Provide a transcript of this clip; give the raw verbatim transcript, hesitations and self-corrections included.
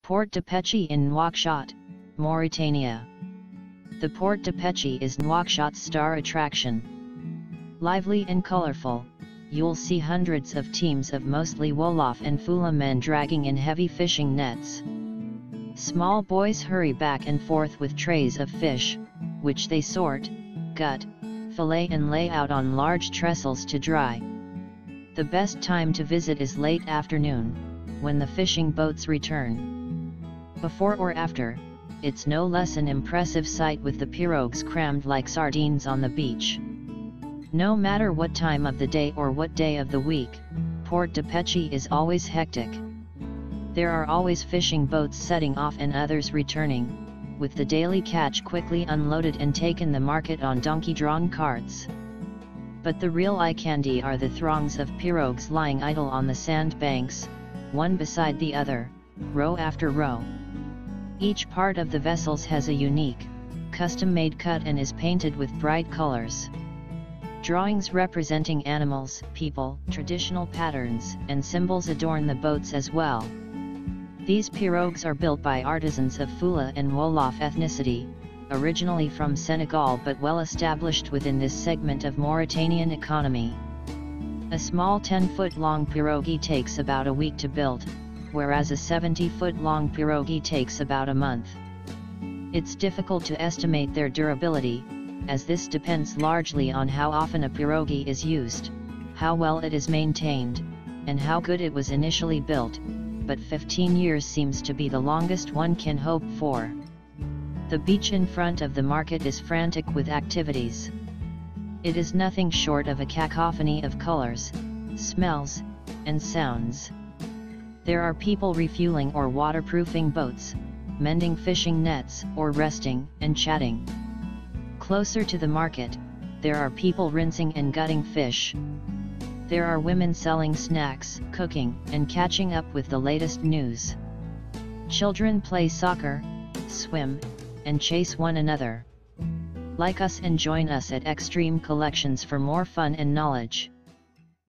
Port de Péché in Nouakchott, Mauritania. The Port de Péché is Nouakchott's star attraction. Lively and colorful, you'll see hundreds of teams of mostly Wolof and Fula men dragging in heavy fishing nets. Small boys hurry back and forth with trays of fish, which they sort, gut, fillet and lay out on large trestles to dry. The best time to visit is late afternoon, when the fishing boats return. Before or after, it's no less an impressive sight with the pirogues crammed like sardines on the beach. No matter what time of the day or what day of the week, Port de Péché is always hectic. There are always fishing boats setting off and others returning, with the daily catch quickly unloaded and taken the market on donkey-drawn carts. But the real eye candy are the throngs of pirogues lying idle on the sand banks, one beside the other, row after row. Each part of the vessels has a unique, custom-made cut and is painted with bright colors. Drawings representing animals, people, traditional patterns, and symbols adorn the boats as well. These pirogues are built by artisans of Fula and Wolof ethnicity, originally from Senegal but well established within this segment of Mauritanian economy. A small ten-foot-long pirogue takes about a week to build, whereas a seventy-foot-long pirogue takes about a month. It's difficult to estimate their durability, as this depends largely on how often a pirogue is used, how well it is maintained, and how good it was initially built, but fifteen years seems to be the longest one can hope for. The beach in front of the market is frantic with activities. It is nothing short of a cacophony of colors, smells, and sounds. There are people refueling or waterproofing boats, mending fishing nets or resting and chatting. Closer to the market, there are people rinsing and gutting fish. There are women selling snacks, cooking, and catching up with the latest news. Children play soccer, swim, and chase one another. Like us and join us at Extreme Collections for more fun and knowledge.